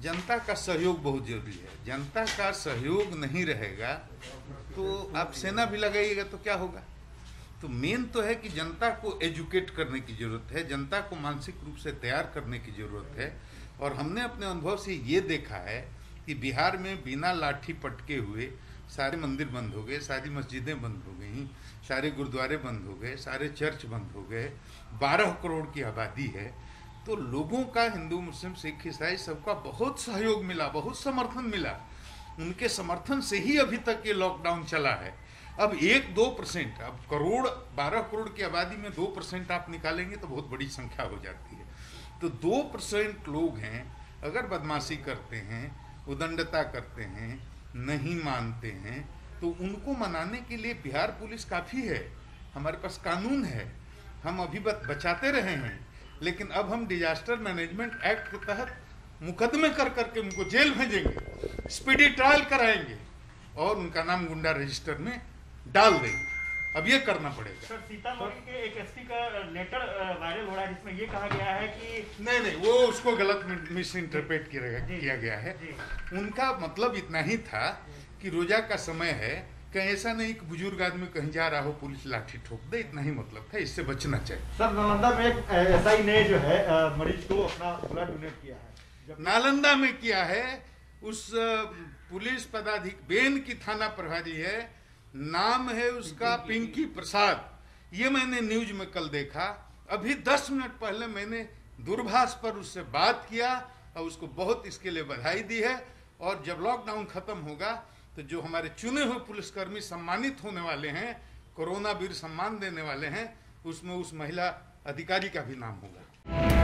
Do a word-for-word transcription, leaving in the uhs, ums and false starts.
जनता का सहयोग बहुत जरूरी है। जनता का सहयोग नहीं रहेगा तो आप सेना भी लगाइएगा तो क्या होगा। तो मेन तो है कि जनता को एजुकेट करने की जरूरत है, जनता को मानसिक रूप से तैयार करने की जरूरत है। और हमने अपने अनुभव से ये देखा है कि बिहार में बिना लाठी पटके हुए सारे मंदिर बंद हो गए, सारी मस्जिदें बंद हो गई, सारे गुरुद्वारे बंद हो गए, सारे चर्च बंद हो गए। बारह करोड़ की आबादी है, तो लोगों का, हिंदू मुस्लिम सिख ईसाई सबका बहुत सहयोग मिला, बहुत समर्थन मिला। उनके समर्थन से ही अभी तक ये लॉकडाउन चला है। अब एक दो परसेंट, अब करोड़ बारह करोड़ की आबादी में दो परसेंट आप निकालेंगे तो बहुत बड़ी संख्या हो जाती है। तो दो परसेंट लोग हैं, अगर बदमाशी करते हैं, उदंडता करते हैं, नहीं मानते हैं, तो उनको मनाने के लिए बिहार पुलिस काफ़ी है, हमारे पास कानून है, हम अभी बचाते रहे हैं। लेकिन अब हम डिजास्टर मैनेजमेंट एक्ट के तहत मुकदमे कर करके उनको जेल भेजेंगे, स्पीडी ट्रायल कराएंगे और उनका नाम गुंडा रजिस्टर में डाल देंगे। अब ये करना पड़ेगा। सर, सीतामढ़ी के एक एसपी का लेटर वायरल हो रहा है जिसमें ये कहा गया है कि नहीं नहीं वो उसको गलत मिस इंटरप्रेट किया गया है। उनका मतलब इतना ही था कि रोजा का समय है, कहीं ऐसा नहीं कि बुजुर्ग आदमी कहीं जा रहा हो पुलिस लाठी ठोक दे, इतना ही मतलब था, इससे बचना चाहिए। सर, नालंदा में एक एसआई ने जो है मरीज को अपना ब्लड डोनेट किया है। नालंदा में किया है, उस पुलिस पदाधिकारी बेन की थाना प्रभारी है, नाम है उसका पिंकी प्रसाद। ये मैंने न्यूज में कल देखा, अभी दस मिनट पहले मैंने दूरभाष पर उससे बात किया और उसको बहुत इसके लिए बधाई दी है। और जब लॉकडाउन खत्म होगा तो जो हमारे चुने हुए पुलिसकर्मी सम्मानित होने वाले हैं, कोरोना वीर सम्मान देने वाले हैं, उसमें उस महिला अधिकारी का भी नाम होगा।